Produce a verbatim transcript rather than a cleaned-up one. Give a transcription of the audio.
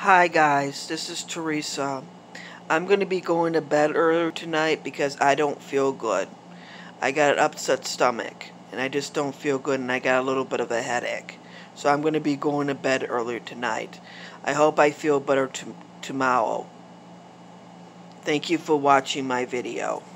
Hi guys, this is Teresa. I'm going to be going to bed earlier tonight because I don't feel good. I got an upset stomach and I just don't feel good, and I got a little bit of a headache. So I'm going to be going to bed earlier tonight. I hope I feel better tomorrow. Thank you for watching my video.